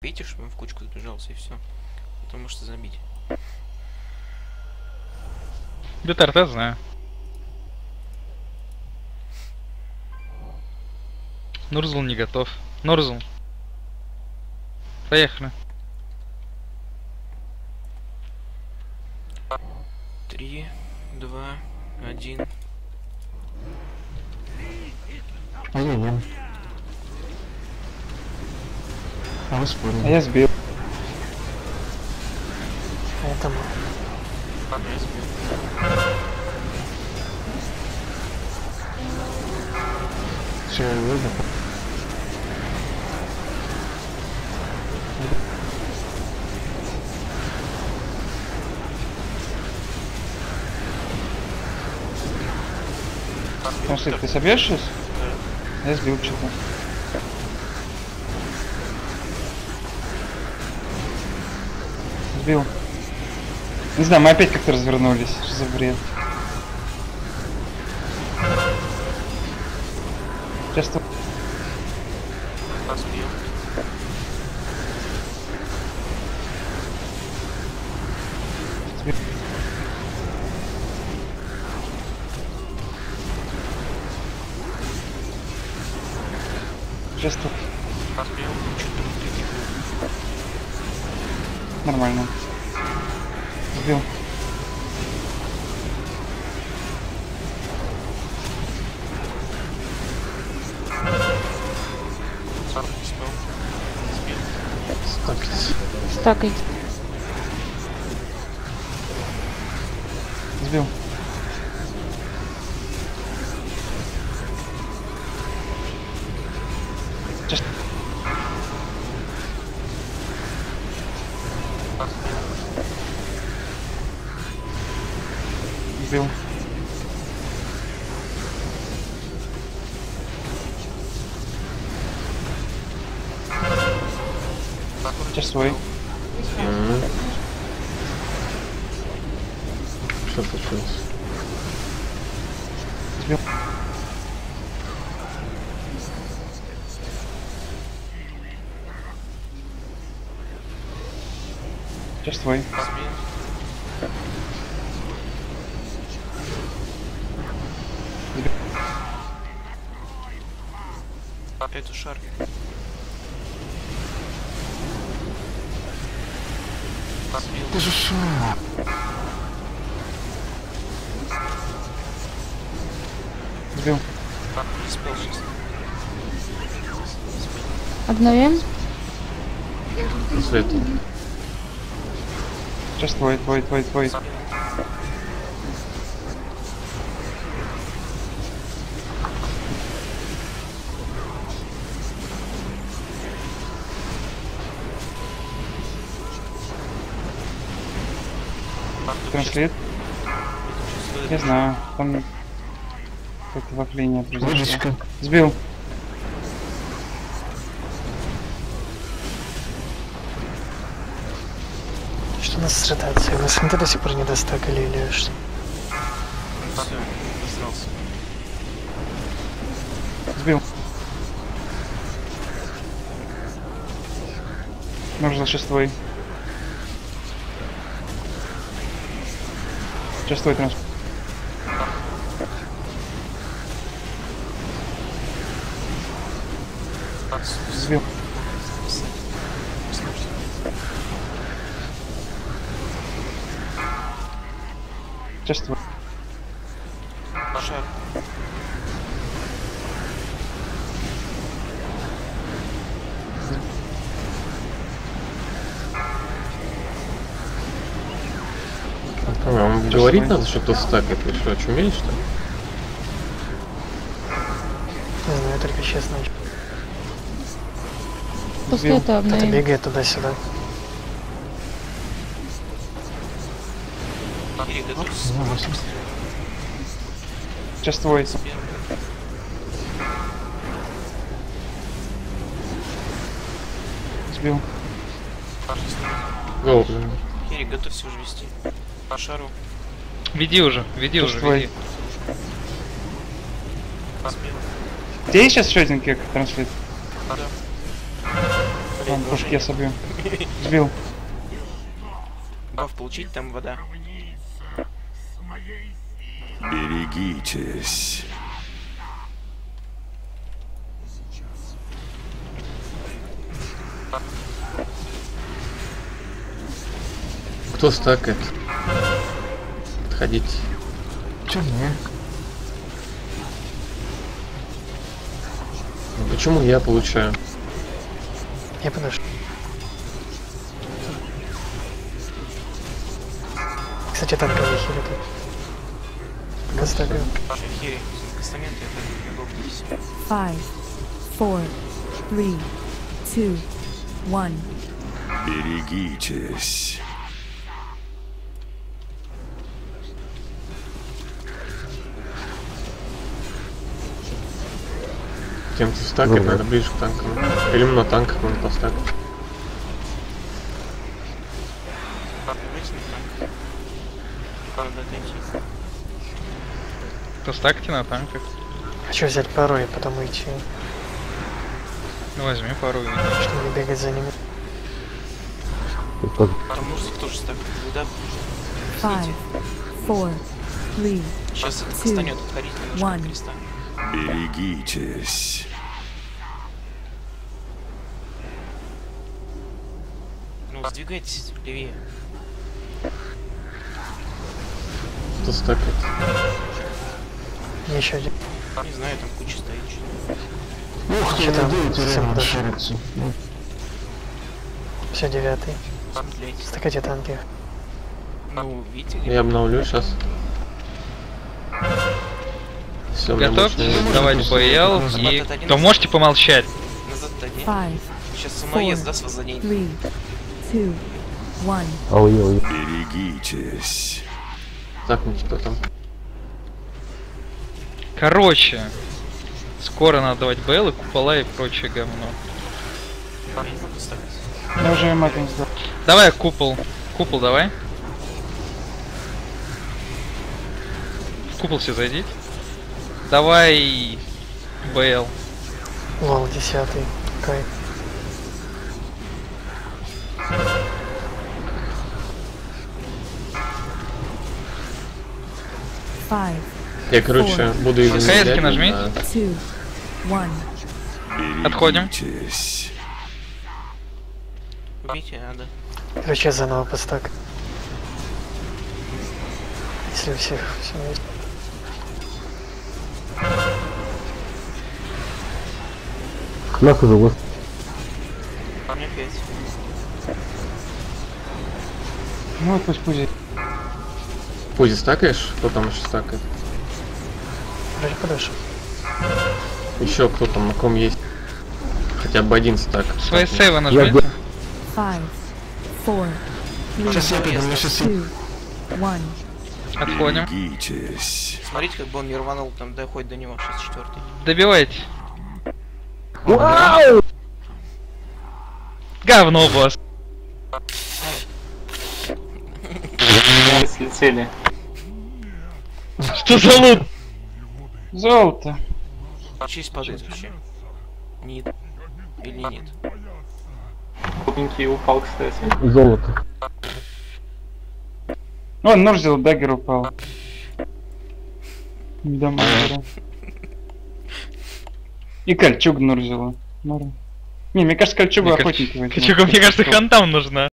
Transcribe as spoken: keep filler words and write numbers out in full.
Пейте, чтобы он в кучку сбежался, и все. Потом можете забить. БТРТ знаю. Нурзл не готов. Нурзл. Поехали. Три, два, один. А я ем. А вы спорили. А я сбил. Поэтому Я сбил. Все, я выбил. Транслит, ты собьешь сейчас? Я сбил что-то. Сбил. Не знаю, мы опять как-то развернулись. Что за бред? Сейчас тут. Сбил. Сбил. Сейчас тут. Сбил. четыре. Нормально. Сбил. сорок спел. Сбил. Стакать. Стакай. Сбил. Сейчас. Сбил. Сейчас свой. Что случилось? Сбил. Сейчас твой. Сбил. Опять ушар. Сбил. Ты же шо? Сбил. Так, не спел сейчас. Обновим. Свет. Сейчас твой, твой, твой, твой. Сбил. Транслит. Я знаю. Там какое-то вафление произошло. Ложечка. Сбил. что у нас с ротацией? У нас НТ до сих пор не достакали или что? Все, сдался. Сбил. Нужно шестой. Шестой транс. Сбил. Шестой. Пожар. Вам говорить надо, что кто стакает, вы что, очумели, что ли? Не знаю, я только сейчас начал. После Сбил. этого Кто-то обновим. бегает туда-сюда. Или готов. Сейчас твой. Сбил. Гоу. Херик, готовься уже вести. По шару. Веди уже, веди Сейчас уже, твой. веди. Сбил. Где есть сейчас еще один кек транслит? Да. Ладно, тоже пушки я собью. Сбил. баф получить, там вода. Берегитесь. Кто стакает? Подходите. Чё не? Ну, почему я получаю? Я подошел. Кстати, танковые хили тут. Оставил. Хири, кастамент, это удобнее. Five, four, three, two, one. Берегитесь. Тем, кто стакает, надо ближе к танкам. Или на танках можно поставить. То стакайте на танках. Хочу взять пару и потом уйти, Ну возьми пару. чтобы не бегать за ними. Там Нурзик тоже стакает. Да, Five, four, three, сейчас это two, кастанет отходить немножко от one. креста. Берегитесь. Ну, сдвигайтесь левее. Кто стакает? Еще один. Не знаю, там куча стоит. Что там? Совсем подошел. Все, девятый. Замедляйтесь. Стакайте танки. Ну, видите, Я обновлю сейчас. Все, Готовьтесь давать БЛ и... То можете помолчать. назад один. Five, Сейчас самоезд даст вас за день. three, two, one. Берегитесь. Так, ну кто там? Короче, скоро надо давать БЛ и купола и прочее говно. Я не могу ставить. Я уже маг не сдал. Давай купол. Купол давай. В купол все зайдите. Давай БЛ. Лол, десятый. Кайф. Five, Я, короче, буду их Каэски замедлять, нажмите. да. two, one. Отходим. Берегитесь. Убейте, надо. Короче, я заново постак. Если у всех все есть. У меня пять. Ну вот пусть пусть. Пузи стакаешь? Кто там еще стакает? Вроде подошел. Еще кто там, на ком есть? Хотя бы один стак. Свои стакнет. сейвы нажмите. Five, four, three, two, one. Отходим. Берегитесь. Смотрите, как бы он не рванул, там доходит до него шестьдесят четвёртый. Добивайте. Говно, босс. Слетели. Что за лут? Золото. Честь падает вообще. Нет. Или нет. Крупненький упал, кстати. О, нож взял, даггер упал. Дома. И кольчугу нож взяла. Норм. Не, мне кажется, кольчугу Мне охотники возьмут. Кочуга, мне кажется, хантам нужна.